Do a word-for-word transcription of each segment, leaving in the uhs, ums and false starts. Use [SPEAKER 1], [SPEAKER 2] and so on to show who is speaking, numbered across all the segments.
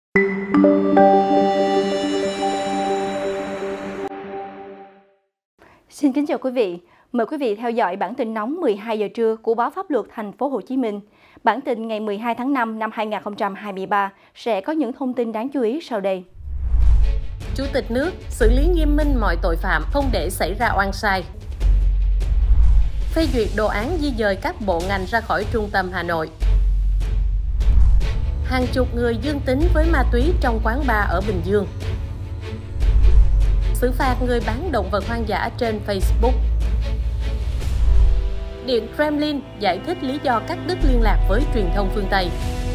[SPEAKER 1] Xin kính chào quý vị. Mời quý vị theo dõi bản tin nóng mười hai giờ trưa của báo Pháp luật Thành phố Hồ Chí Minh. Bản tin ngày mười hai tháng năm năm hai nghìn không trăm hai mươi ba sẽ có những thông tin đáng chú ý sau đây.
[SPEAKER 2] Chủ tịch nước xử lý nghiêm minh mọi tội phạm, không để xảy ra oan sai. Phê duyệt đồ án di dời các bộ ngành ra khỏi trung tâm Hà Nội. Hàng chục người dương tính với ma túy trong quán bar ở Bình Dương. Xử phạt người bán động vật hoang dã trên Facebook. Điện Kremlin giải thích lý do cắt đứt liên lạc với truyền thông phương Tây.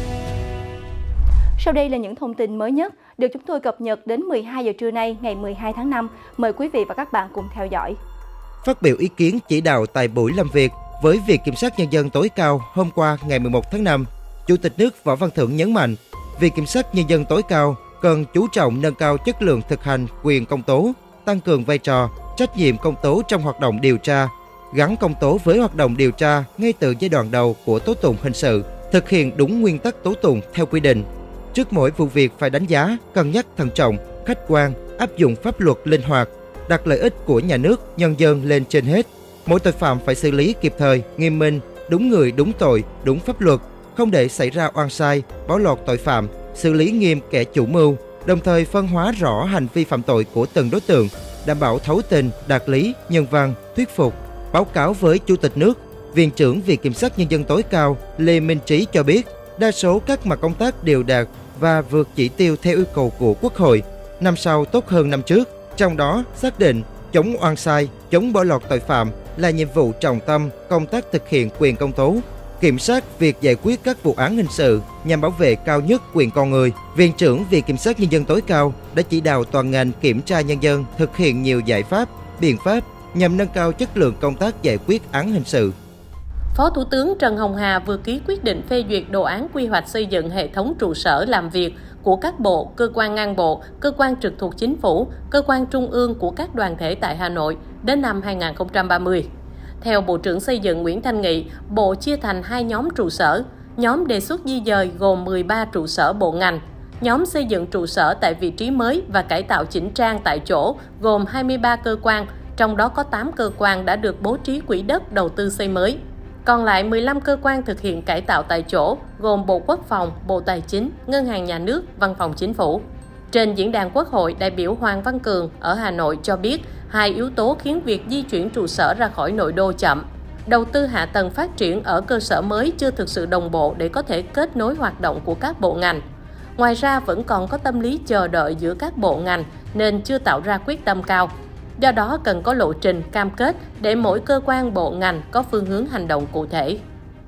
[SPEAKER 1] Sau đây là những thông tin mới nhất được chúng tôi cập nhật đến mười hai giờ trưa nay ngày mười hai tháng năm. Mời quý vị và các bạn cùng theo dõi.
[SPEAKER 3] Phát biểu ý kiến chỉ đạo tại buổi làm việc với Viện Kiểm sát Nhân dân tối cao hôm qua ngày mười một tháng năm, Chủ tịch nước Võ Văn Thưởng nhấn mạnh, Viện Kiểm sát Nhân dân tối cao cần chú trọng nâng cao chất lượng thực hành quyền công tố, tăng cường vai trò, trách nhiệm công tố trong hoạt động điều tra, gắn công tố với hoạt động điều tra ngay từ giai đoạn đầu của tố tụng hình sự, thực hiện đúng nguyên tắc tố tụng theo quy định. Trước mỗi vụ việc phải đánh giá, cân nhắc thận trọng, khách quan, áp dụng pháp luật linh hoạt, đặt lợi ích của nhà nước, nhân dân lên trên hết. Mỗi tội phạm phải xử lý kịp thời, nghiêm minh, đúng người, đúng tội, đúng pháp luật, không để xảy ra oan sai, bỏ lọt tội phạm, xử lý nghiêm kẻ chủ mưu, đồng thời phân hóa rõ hành vi phạm tội của từng đối tượng, đảm bảo thấu tình, đạt lý, nhân văn, thuyết phục. Báo cáo với Chủ tịch nước, Viện trưởng Viện Kiểm sát Nhân dân tối cao Lê Minh Trí cho biết, đa số các mặt công tác đều đạt và vượt chỉ tiêu theo yêu cầu của Quốc hội. Năm sau tốt hơn năm trước, trong đó xác định chống oan sai, chống bỏ lọt tội phạm là nhiệm vụ trọng tâm công tác thực hiện quyền công tố. Kiểm soát việc giải quyết các vụ án hình sự nhằm bảo vệ cao nhất quyền con người. Viện trưởng Viện Kiểm sát Nhân dân tối cao đã chỉ đạo toàn ngành kiểm tra nhân dân thực hiện nhiều giải pháp, biện pháp nhằm nâng cao chất lượng công tác giải quyết án hình sự.
[SPEAKER 2] Phó Thủ tướng Trần Hồng Hà vừa ký quyết định phê duyệt đồ án quy hoạch xây dựng hệ thống trụ sở làm việc của các bộ, cơ quan ngang bộ, cơ quan trực thuộc chính phủ, cơ quan trung ương của các đoàn thể tại Hà Nội đến năm hai nghìn không trăm ba mươi. Theo Bộ trưởng Xây dựng Nguyễn Thanh Nghị, Bộ chia thành hai nhóm trụ sở. Nhóm đề xuất di dời gồm mười ba trụ sở bộ ngành. Nhóm xây dựng trụ sở tại vị trí mới và cải tạo chỉnh trang tại chỗ gồm hai mươi ba cơ quan, trong đó có tám cơ quan đã được bố trí quỹ đất đầu tư xây mới. Còn lại mười lăm cơ quan thực hiện cải tạo tại chỗ gồm Bộ Quốc phòng, Bộ Tài chính, Ngân hàng Nhà nước, Văn phòng Chính phủ. Trên diễn đàn Quốc hội, đại biểu Hoàng Văn Cường ở Hà Nội cho biết hai yếu tố khiến việc di chuyển trụ sở ra khỏi nội đô chậm. Đầu tư hạ tầng phát triển ở cơ sở mới chưa thực sự đồng bộ để có thể kết nối hoạt động của các bộ ngành. Ngoài ra vẫn còn có tâm lý chờ đợi giữa các bộ ngành nên chưa tạo ra quyết tâm cao. Do đó cần có lộ trình cam kết để mỗi cơ quan bộ ngành có phương hướng hành động cụ thể.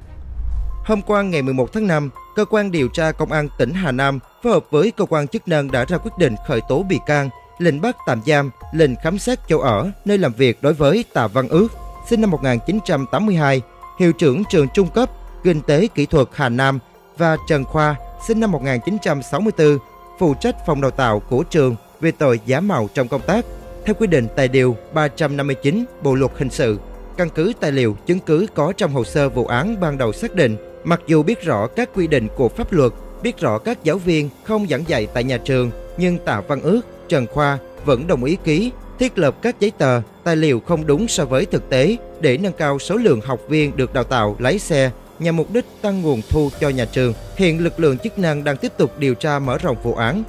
[SPEAKER 3] Hôm qua ngày mười một tháng năm, Cơ quan điều tra Công an tỉnh Hà Nam phối hợp với cơ quan chức năng đã ra quyết định khởi tố bị can, lệnh bắt tạm giam, lệnh khám xét chỗ ở, nơi làm việc đối với Tạ Văn Ước, sinh năm một nghìn chín trăm tám mươi hai, hiệu trưởng trường trung cấp Kinh tế Kỹ thuật Hà Nam, và Trần Khoa, sinh năm một nghìn chín trăm sáu mươi tư, phụ trách phòng đào tạo của trường về tội giả mạo trong công tác. Theo quy định tại điều ba trăm năm mươi chín Bộ luật hình sự, căn cứ tài liệu chứng cứ có trong hồ sơ vụ án ban đầu xác định, mặc dù biết rõ các quy định của pháp luật, biết rõ các giáo viên không giảng dạy tại nhà trường, nhưng Tạ Văn Ước, Trần Khoa vẫn đồng ý ký, thiết lập các giấy tờ, tài liệu không đúng so với thực tế để nâng cao số lượng học viên được đào tạo lái xe nhằm mục đích tăng nguồn thu cho nhà trường. Hiện lực lượng chức năng đang tiếp tục điều tra mở rộng vụ án.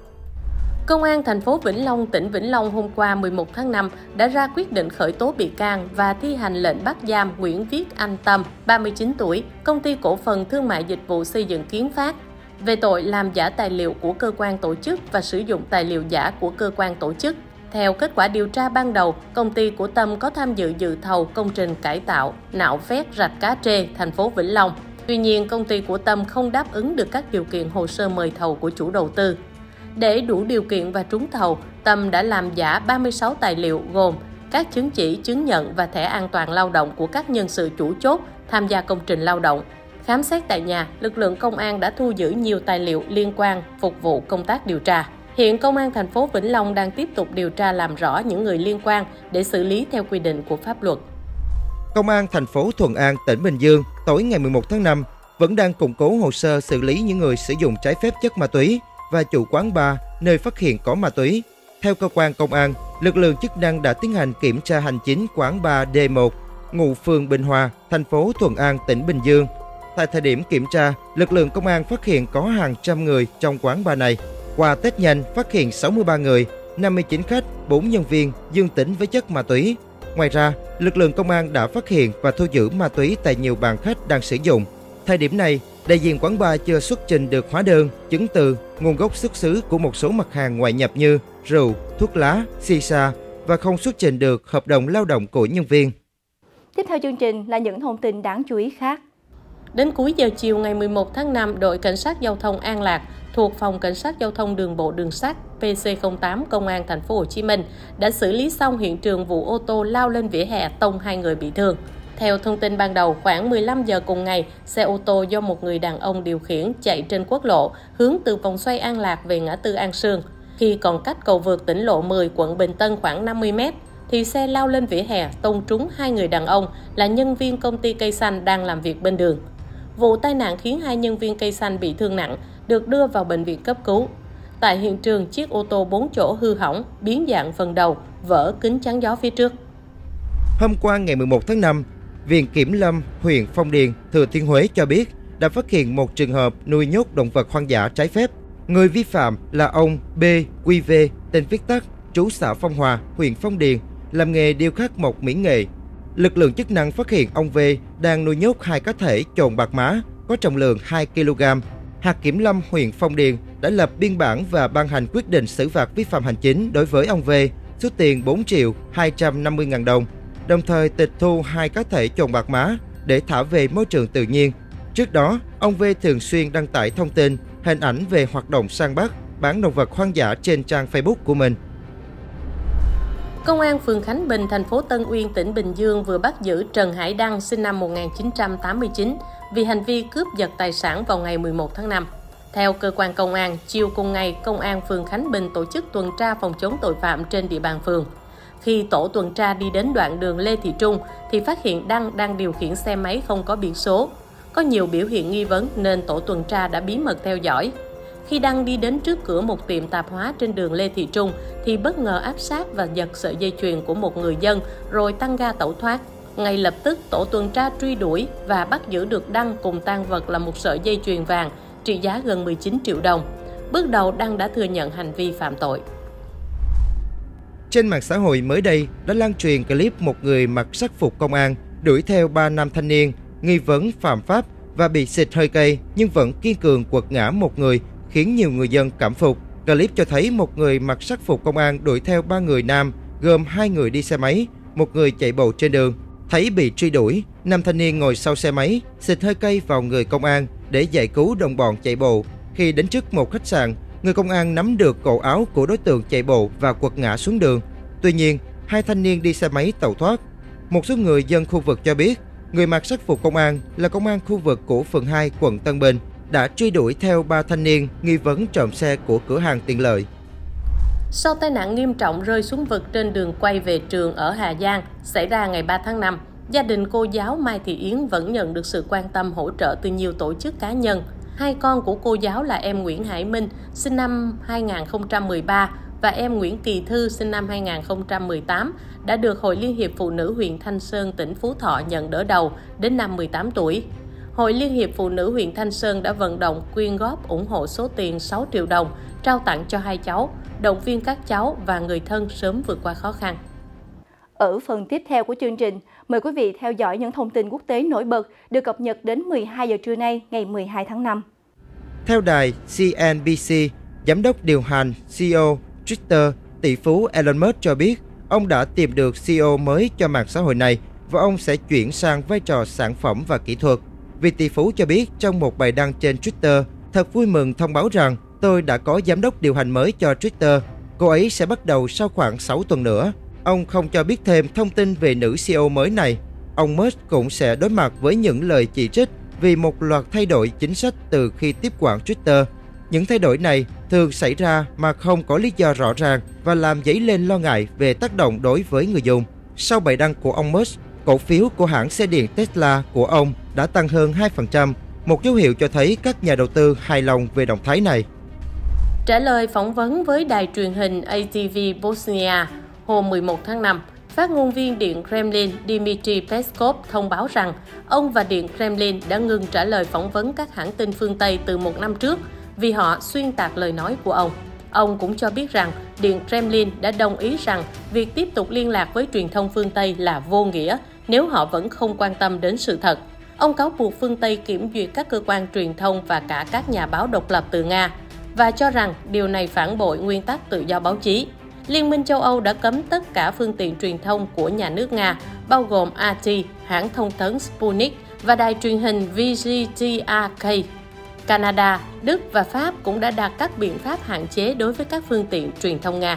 [SPEAKER 2] Công an thành phố Vĩnh Long, tỉnh Vĩnh Long hôm qua mười một tháng năm đã ra quyết định khởi tố bị can và thi hành lệnh bắt giam Nguyễn Viết Anh Tâm, ba mươi chín tuổi, Công ty Cổ phần Thương mại Dịch vụ Xây dựng Kiến Phát, về tội làm giả tài liệu của cơ quan tổ chức và sử dụng tài liệu giả của cơ quan tổ chức. Theo kết quả điều tra ban đầu, công ty của Tâm có tham dự dự thầu công trình cải tạo, nạo vét rạch Cá Trê, thành phố Vĩnh Long. Tuy nhiên, công ty của Tâm không đáp ứng được các điều kiện hồ sơ mời thầu của chủ đầu tư. Để đủ điều kiện và trúng thầu, Tâm đã làm giả ba mươi sáu tài liệu gồm các chứng chỉ, chứng nhận và thẻ an toàn lao động của các nhân sự chủ chốt tham gia công trình lao động. Khám xét tại nhà, lực lượng công an đã thu giữ nhiều tài liệu liên quan phục vụ công tác điều tra. Hiện Công an thành phố Vĩnh Long đang tiếp tục điều tra làm rõ những người liên quan để xử lý theo quy định của pháp luật.
[SPEAKER 3] Công an thành phố Thuận An, tỉnh Bình Dương tối ngày mười một tháng năm vẫn đang củng cố hồ sơ xử lý những người sử dụng trái phép chất ma túy và chủ quán bar nơi phát hiện có ma túy. Theo cơ quan công an, lực lượng chức năng đã tiến hành kiểm tra hành chính quán bar D một, ngụ phường Bình Hòa, thành phố Thuận An, tỉnh Bình Dương. Tại thời điểm kiểm tra, lực lượng công an phát hiện có hàng trăm người trong quán bar này. Qua test nhanh, phát hiện sáu mươi ba người, năm mươi chín khách, bốn nhân viên dương tính với chất ma túy. Ngoài ra, lực lượng công an đã phát hiện và thu giữ ma túy tại nhiều bàn khách đang sử dụng. Thời điểm này, đại diện quán bar chưa xuất trình được hóa đơn, chứng từ, nguồn gốc xuất xứ của một số mặt hàng ngoại nhập như rượu, thuốc lá, xì xa và không xuất trình được hợp đồng lao động của nhân viên.
[SPEAKER 1] Tiếp theo chương trình là những thông tin đáng chú ý khác.
[SPEAKER 2] Đến cuối giờ chiều ngày mười một tháng năm, đội Cảnh sát Giao thông An Lạc thuộc Phòng Cảnh sát Giao thông Đường bộ Đường sắt P C không tám Công an Thành phố Hồ Chí Minh đã xử lý xong hiện trường vụ ô tô lao lên vỉa hè tông hai người bị thương. Theo thông tin ban đầu, khoảng mười lăm giờ cùng ngày, xe ô tô do một người đàn ông điều khiển chạy trên quốc lộ hướng từ vòng xoay An Lạc về ngã tư An Sương. Khi còn cách cầu vượt tỉnh lộ mười quận Bình Tân khoảng năm mươi mét, thì xe lao lên vỉa hè tông trúng hai người đàn ông là nhân viên công ty cây xanh đang làm việc bên đường. Vụ tai nạn khiến hai nhân viên cây xanh bị thương nặng, được đưa vào bệnh viện cấp cứu. Tại hiện trường, chiếc ô tô bốn chỗ hư hỏng, biến dạng phần đầu, vỡ kính chắn gió phía trước.
[SPEAKER 3] Hôm qua ngày mười một tháng năm, Viện Kiểm lâm huyện Phong Điền, Thừa Thiên Huế cho biết đã phát hiện một trường hợp nuôi nhốt động vật hoang dã trái phép. Người vi phạm là ông B Q V, tên viết tắt, trú xã Phong Hòa, huyện Phong Điền, làm nghề điêu khắc mộc mỹ nghệ. Lực lượng chức năng phát hiện ông V đang nuôi nhốt hai cá thể chồn bạc má có trọng lượng hai ki lô gam. Hạt Kiểm lâm huyện Phong Điền đã lập biên bản và ban hành quyết định xử phạt vi phạm hành chính đối với ông V, số tiền bốn triệu hai trăm năm mươi ngàn đồng, đồng thời tịch thu hai cá thể chồn bạc má để thả về môi trường tự nhiên. Trước đó, ông V thường xuyên đăng tải thông tin, hình ảnh về hoạt động săn bắt, bán động vật hoang dã trên trang Facebook của mình.
[SPEAKER 2] Công an phường Khánh Bình, thành phố Tân Uyên, tỉnh Bình Dương vừa bắt giữ Trần Hải Đăng sinh năm một nghìn chín trăm tám mươi chín vì hành vi cướp giật tài sản vào ngày mười một tháng năm. Theo cơ quan công an, chiều cùng ngày, Công an phường Khánh Bình tổ chức tuần tra phòng chống tội phạm trên địa bàn phường. Khi tổ tuần tra đi đến đoạn đường Lê Thị Trung thì phát hiện Đăng đang điều khiển xe máy không có biển số. Có nhiều biểu hiện nghi vấn nên tổ tuần tra đã bí mật theo dõi. Khi Đăng đi đến trước cửa một tiệm tạp hóa trên đường Lê Thị Trung thì bất ngờ áp sát và giật sợi dây chuyền của một người dân rồi tăng ga tẩu thoát. Ngay lập tức tổ tuần tra truy đuổi và bắt giữ được Đăng cùng tang vật là một sợi dây chuyền vàng trị giá gần mười chín triệu đồng. Bước đầu Đăng đã thừa nhận hành vi phạm tội.
[SPEAKER 3] Trên mạng xã hội mới đây đã lan truyền clip một người mặc sắc phục công an đuổi theo ba nam thanh niên nghi vấn phạm pháp và bị xịt hơi cay nhưng vẫn kiên cường quật ngã một người, khiến nhiều người dân cảm phục. Clip cho thấy một người mặc sắc phục công an đuổi theo ba người nam, gồm hai người đi xe máy, một người chạy bộ trên đường. Thấy bị truy đuổi, nam thanh niên ngồi sau xe máy, xịt hơi cay vào người công an để giải cứu đồng bọn chạy bộ. Khi đến trước một khách sạn, người công an nắm được cổ áo của đối tượng chạy bộ và quật ngã xuống đường. Tuy nhiên, hai thanh niên đi xe máy tẩu thoát. Một số người dân khu vực cho biết, người mặc sắc phục công an là công an khu vực của phường hai, quận Tân Bình, đã truy đuổi theo ba thanh niên nghi vấn trộm xe của cửa hàng tiện lợi.
[SPEAKER 2] Sau tai nạn nghiêm trọng rơi xuống vực trên đường quay về trường ở Hà Giang xảy ra ngày ba tháng năm, gia đình cô giáo Mai Thị Yến vẫn nhận được sự quan tâm hỗ trợ từ nhiều tổ chức cá nhân. Hai con của cô giáo là em Nguyễn Hải Minh, sinh năm hai nghìn không trăm mười ba, và em Nguyễn Kỳ Thư, sinh năm hai nghìn không trăm mười tám, đã được Hội Liên hiệp Phụ nữ huyện Thanh Sơn, tỉnh Phú Thọ nhận đỡ đầu đến năm mười tám tuổi. Hội Liên hiệp Phụ nữ huyện Thanh Sơn đã vận động quyên góp ủng hộ số tiền sáu triệu đồng, trao tặng cho hai cháu, động viên các cháu và người thân sớm vượt qua khó khăn.
[SPEAKER 1] Ở phần tiếp theo của chương trình, mời quý vị theo dõi những thông tin quốc tế nổi bật được cập nhật đến mười hai giờ trưa nay, ngày mười hai tháng năm.
[SPEAKER 3] Theo đài C N B C, giám đốc điều hành C E O Twitter, tỷ phú Elon Musk cho biết ông đã tìm được C E O mới cho mạng xã hội này và ông sẽ chuyển sang vai trò sản phẩm và kỹ thuật. Vị tỷ phú cho biết trong một bài đăng trên Twitter, thật vui mừng thông báo rằng tôi đã có giám đốc điều hành mới cho Twitter. Cô ấy sẽ bắt đầu sau khoảng sáu tuần nữa. Ông không cho biết thêm thông tin về nữ C E O mới này. Ông Musk cũng sẽ đối mặt với những lời chỉ trích vì một loạt thay đổi chính sách từ khi tiếp quản Twitter. Những thay đổi này thường xảy ra mà không có lý do rõ ràng và làm dấy lên lo ngại về tác động đối với người dùng. Sau bài đăng của ông Musk, cổ phiếu của hãng xe điện Tesla của ông đã tăng hơn hai phần trăm, một dấu hiệu cho thấy các nhà đầu tư hài lòng về động thái này.
[SPEAKER 2] Trả lời phỏng vấn với đài truyền hình a tê vê Bosnia hôm mười một tháng năm, phát ngôn viên Điện Kremlin Dmitry Peskov thông báo rằng ông và Điện Kremlin đã ngừng trả lời phỏng vấn các hãng tin phương Tây từ một năm trước vì họ xuyên tạc lời nói của ông. Ông cũng cho biết rằng Điện Kremlin đã đồng ý rằng việc tiếp tục liên lạc với truyền thông phương Tây là vô nghĩa nếu họ vẫn không quan tâm đến sự thật. Ông cáo buộc phương Tây kiểm duyệt các cơ quan truyền thông và cả các nhà báo độc lập từ Nga và cho rằng điều này phản bội nguyên tắc tự do báo chí. Liên minh châu Âu đã cấm tất cả phương tiện truyền thông của nhà nước Nga, bao gồm rờ tê, hãng thông tấn Sputnik và đài truyền hình vê giê tê rờ ca. Canada, Đức và Pháp cũng đã đặt các biện pháp hạn chế đối với các phương tiện truyền thông Nga.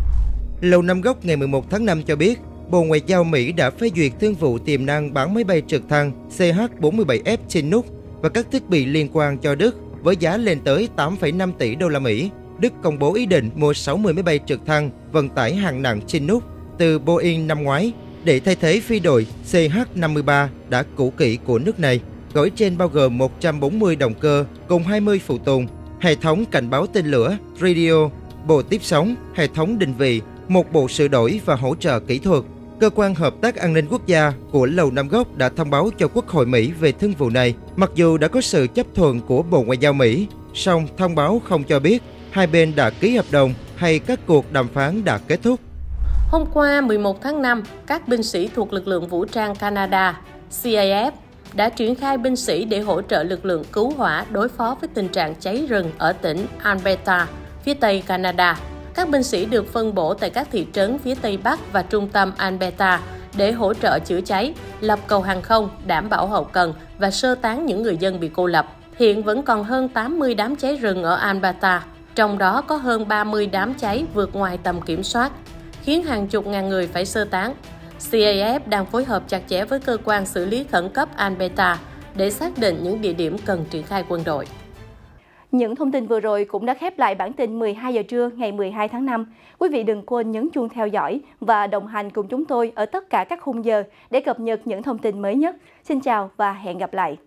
[SPEAKER 3] Lầu Năm Góc ngày mười một tháng năm cho biết, Bộ Ngoại giao Mỹ đã phê duyệt thương vụ tiềm năng bán máy bay trực thăng C H bốn mươi bảy F Chinook và các thiết bị liên quan cho Đức với giá lên tới tám phẩy năm tỷ đô la Mỹ. Đức công bố ý định mua sáu mươi máy bay trực thăng vận tải hạng nặng Chinook từ Boeing năm ngoái để thay thế phi đội C H năm mươi ba đã cũ kỹ của nước này. Gói trên bao gồm một trăm bốn mươi động cơ cùng hai mươi phụ tùng, hệ thống cảnh báo tên lửa, radio, bộ tiếp sóng, hệ thống định vị, một bộ sửa đổi và hỗ trợ kỹ thuật. Cơ quan Hợp tác An ninh Quốc gia của Lầu Năm Góc đã thông báo cho Quốc hội Mỹ về thương vụ này. Mặc dù đã có sự chấp thuận của Bộ Ngoại giao Mỹ, song thông báo không cho biết hai bên đã ký hợp đồng hay các cuộc đàm phán đã kết thúc.
[SPEAKER 2] Hôm qua mười một tháng năm, các binh sĩ thuộc lực lượng vũ trang Canada, C A F, đã triển khai binh sĩ để hỗ trợ lực lượng cứu hỏa đối phó với tình trạng cháy rừng ở tỉnh Alberta, phía tây Canada. Các binh sĩ được phân bổ tại các thị trấn phía tây bắc và trung tâm Alberta để hỗ trợ chữa cháy, lập cầu hàng không, đảm bảo hậu cần và sơ tán những người dân bị cô lập. Hiện vẫn còn hơn tám mươi đám cháy rừng ở Alberta, trong đó có hơn ba mươi đám cháy vượt ngoài tầm kiểm soát, khiến hàng chục ngàn người phải sơ tán. C A F đang phối hợp chặt chẽ với cơ quan xử lý khẩn cấp Alberta để xác định những địa điểm cần triển khai quân đội.
[SPEAKER 1] Những thông tin vừa rồi cũng đã khép lại bản tin mười hai giờ trưa ngày mười hai tháng năm. Quý vị đừng quên nhấn chuông theo dõi và đồng hành cùng chúng tôi ở tất cả các khung giờ để cập nhật những thông tin mới nhất. Xin chào và hẹn gặp lại!